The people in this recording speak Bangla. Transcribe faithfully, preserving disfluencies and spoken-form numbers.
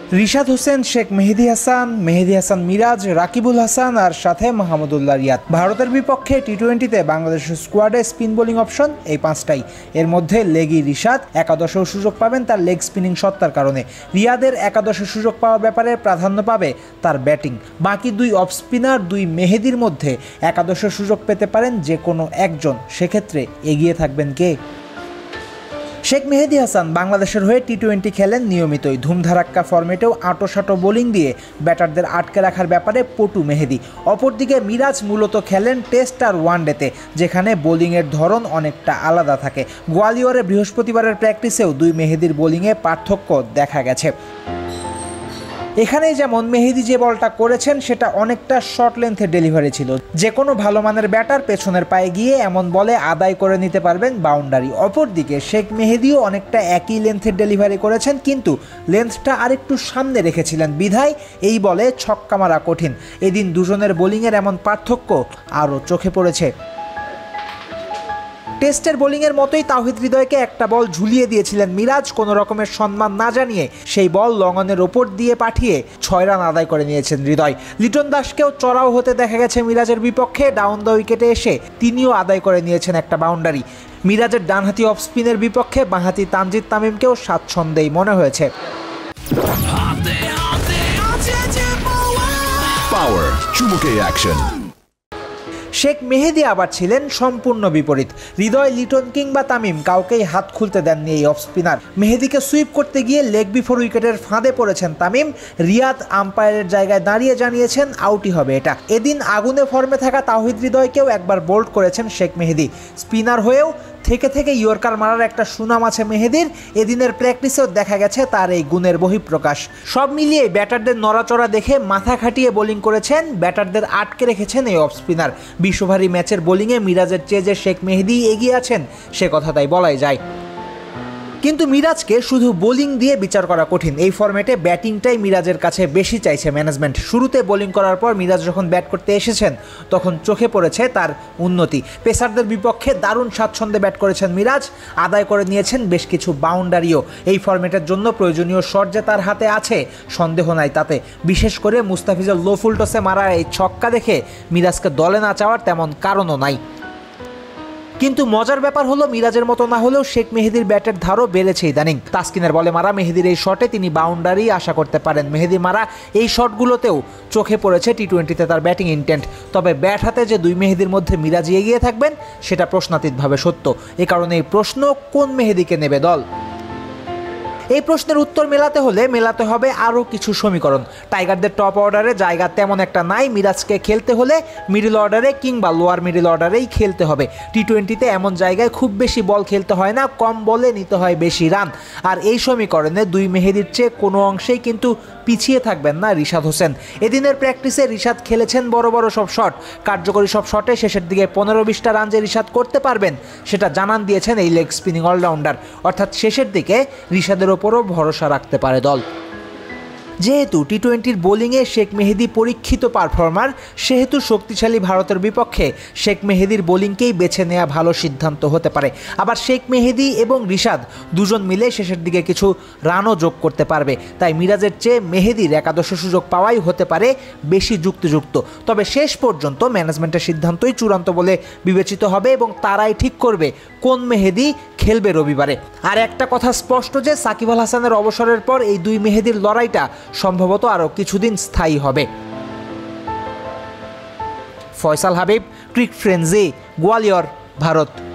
রিশাদ হোসেন, শেখ মেহেদী হাসান, মেহেদী হাসান মিরাজ, রাকিবুল হাসান আর সাথে মাহমুদুল্লাহ রিয়াদ। ভারতের বিপক্ষে টি টোয়েন্টিতে বাংলাদেশের স্কোয়াডে স্পিন বোলিং অপশন এই পাঁচটাই। এর মধ্যে লেগি রিশাদ একাদশেও সুযোগ পাবেন তার লেগ স্পিনিং সত্তার কারণে। রিয়াদের একাদশে সুযোগ পাওয়ার ব্যাপারে প্রাধান্য পাবে তার ব্যাটিং। বাকি দুই অফ স্পিনার দুই মেহেদির মধ্যে একাদশের সুযোগ পেতে পারেন যে কোনো একজন। সেক্ষেত্রে এগিয়ে থাকবেন কে? শেখ মেহেদী হাসান বাংলাদেশের হয়ে টি টোয়েন্টি খেলেন নিয়মিতই। ধুমধারাক্কা ফরম্যাটেও আঁটোসাঁটো বোলিং দিয়ে ব্যাটারদের আটকে রাখার ব্যাপারে পটু মেহেদী। অপরদিকে মিরাজ মূলত খেলেন টেস্ট আর ওয়ানডেতে, যেখানে বোলিংয়ের ধরন অনেকটা আলাদা থাকে। গোয়ালিয়রে বৃহস্পতিবারের প্র্যাকটিসেও দুই মেহেদির বোলিংয়ে পার্থক্য দেখা গেছে। এখানেই যেমন মেহেদী যে বলটা করেছেন সেটা অনেকটা শর্ট লেন্থের ডেলিভারি ছিল। যে কোনো ভালো মানের ব্যাটার পেছনের পায়ে গিয়ে এমন বলে আদায় করে নিতে পারবেন বাউন্ডারি। অপরদিকে শেখ মেহেদীও অনেকটা একই লেন্থের ডেলিভারি করেছেন, কিন্তু লেন্থটা আরেকটু সামনে রেখেছিলেন বিধায় এই বলে ছক্কা মারা কঠিন। এদিন দুজনের বোলিংয়ের এমন পার্থক্য আরও চোখে পড়েছে। টেস্টের বোলিংয়ের মতোই তাওহিদ হৃদয়কে একটা বল ঝুলিয়ে দিয়েছিলেন মিরাজ। কোনো রকমের সম্মান না জানিয়ে সেই বল লঙ্গনের ওপর দিয়ে পাঠিয়ে ছয় রান আদায় করে নিয়েছেন হৃদয়। লিটন দাসকেও চড়াও হতে দেখা গেছে মিরাজের বিপক্ষে। ডাউন দ্য উইকেটে এসে তিনিও আদায় করে নিয়েছেন একটা বাউন্ডারি। মিরাজের ডানহাতি অফ স্পিনের বিপক্ষে বাঁহাতি তানজিদ তামিমকেও স্বাচ্ছন্দ্যেই মনে হয়েছে। পাওয়ার চুমুকে অ্যাকশন। শেখ মেহেদী আবার ছিলেন সম্পূর্ণ বিপরীত। হৃদয়, লিটন কিংবা তামিম কাউকেই হাত খুলতে দেননি এই অফ স্পিনার। মেহেদীকে সুইপ করতে গিয়ে লেগ বিফোর উইকেটের ফাঁদে পড়েছেন তামিম। রিয়াদ আম্পায়ারের জায়গায় দাঁড়িয়ে জানিয়েছেন আউটই হবে এটা। এদিন আগুনে ফর্মে থাকা তাওহিদ হৃদয়কেও একবার বোল্ড করেছেন শেখ মেহেদী। স্পিনার হয়েও থেকে থেকে ইয়র্কার মারার একটা সুনাম আছে মেহেদীর। এদিনের প্র্যাকটিসেও দেখা গেছে তার এই গুণের বহিঃপ্রকাশ। সব মিলিয়ে ব্যাটারদের নড়াচড়া দেখে মাথা খাটিয়ে বোলিং করেছেন, ব্যাটারদের আটকে রেখেছেন এই অফ স্পিনার। বিশ্ব ভারী ম্যাচের বোলিংয়ে মিরাজের চেয়ে যে শেখ মেহেদী এগিয়ে আছেন সে কথা তাই বলাই যায়। কিন্তু মিরাজকে শুধু বোলিং দিয়ে বিচার করা কঠিন। এই ফরম্যাটে ব্যাটিংটাই মিরাজের কাছে বেশি চাইছে ম্যানেজমেন্ট। শুরুতে বোলিং করার পর মিরাজ যখন ব্যাট করতে এসেছেন তখন চোখে পড়েছে তার উন্নতি। পেসারদের বিপক্ষে দারুণ স্বাচ্ছন্দ্যে ব্যাট করেছেন মিরাজ, আদায় করে নিয়েছেন বেশ কিছু বাউন্ডারিও। এই ফরম্যাটের জন্য প্রয়োজনীয় শট যে তার হাতে আছে সন্দেহ নাই তাতে। বিশেষ করে মুস্তাফিজের লো ফুল টসে মারা এই ছক্কা দেখে মিরাজকে দলে না চাওয়ার তেমন কারণও নাই। কিন্তু মজার ব্যাপার হলো মিরাজের মতো না হলেও শেখ মেহেদীর ব্যাটের ধারও বেড়েছে ইদানিং। তাসকিনের বলে মারা মেহেদীর এই শটে তিনি বাউন্ডারি আশা করতে পারেন। মেহেদীর মারা এই শটগুলোতেও চোখে পড়েছে টি টোয়েন্টিতে তার ব্যাটিং ইন্টেন্ট। তবে ব্যাট হাতে যে দুই মেহেদীর মধ্যে মিরাজি এগিয়ে থাকবেন সেটা প্রশ্নাতীতভাবে সত্য। এ কারণে এই প্রশ্ন, কোন মেহেদীকে নেবে দল? এই প্রশ্নের উত্তর মেলাতে হলে মেলাতে হবে আরও কিছু সমীকরণ। টাইগারদের টপ অর্ডারে জায়গা তেমন একটা নাই। মিরাজকে খেলতে হলে মিডল অর্ডারে কিংবা লোয়ার মিডল অর্ডারেই খেলতে হবে। টি টোয়েন্টিতে এমন জায়গায় খুব বেশি বল খেলতে হয় না, কম বলে নিতে হয় বেশি রান। আর এই সমীকরণে দুই মেহেদীর চেয়ে কোনো অংশেই কিন্তু পিছিয়ে থাকবেন না রিশাদ হোসেন। এদিনের প্র্যাকটিসে রিশাদ খেলেছেন বড় বড় সব শট। কার্যকরী সব শটে শেষের দিকে পনেরো বিশটা রান যে রিশাদ করতে পারবেন সেটা জানান দিয়েছেন এই লেগ স্পিনিং অলরাউন্ডার। অর্থাৎ শেষের দিকে রিশাদের ওপরও ভরসা রাখতে পারে দল। যেহেতু টি টোয়েন্টির বোলিংয়ে শেখ মেহেদী পরীক্ষিত পারফর্মার, সেহেতু শক্তিশালী ভারতের বিপক্ষে শেখ মেহেদীর বোলিংকেই বেছে নেওয়া ভালো সিদ্ধান্ত হতে পারে। আবার শেখ মেহেদী এবং রিশাদ দুজন মিলে শেষের দিকে কিছু রানও যোগ করতে পারবে। তাই মিরাজের চেয়ে মেহেদীর একাদশ সুযোগ পাওয়াই হতে পারে বেশি যুক্তিযুক্ত। তবে শেষ পর্যন্ত ম্যানেজমেন্টের সিদ্ধান্তই চূড়ান্ত বলে বিবেচিত হবে এবং তারাই ঠিক করবে কোন মেহেদী খেলবে রবিবারে। আর একটা কথা স্পষ্ট যে সাকিব আল হাসানের অবসরের পর এই দুই মেহেদীর লড়াইটা সম্ভবত আরও কিছুদিন স্থায়ী হবে। Faisal Habib, Cric Frenzy, Gwalior, Bharat.